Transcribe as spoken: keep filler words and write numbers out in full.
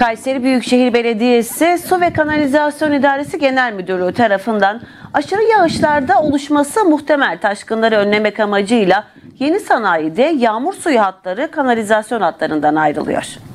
Kayseri Büyükşehir Belediyesi Su ve Kanalizasyon İdaresi Genel Müdürlüğü tarafından aşırı yağışlarda oluşması muhtemel taşkınları önlemek amacıyla Yeni Sanayi'de yağmur suyu hatları kanalizasyon hatlarından ayrılıyor.